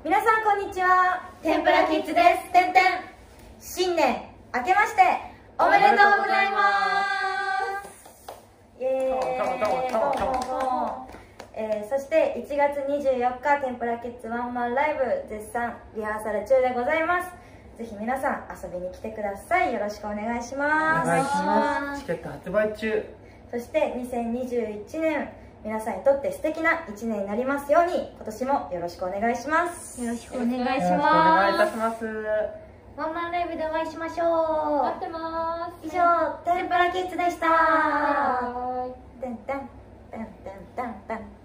皆さんこんにちは、天ぷらキッズです。てんてん。新年明けましておめでとうございます。イエーイ。そして1月24日天ぷらキッズワンマンライブ絶賛リハーサル中でございます。ぜひ皆さん遊びに来てください。よろしくお願いします。 お願いします。チケット発売中。そして2021年皆さんにとって素敵な1年になりますように、今年もよろしくお願いします。 よろしくお願いします。 お願いいたします。 ワンマンライブでお会いしましょう。 待ってます。以上、天ぷらキッズでした。てんてんてんてんてんてん。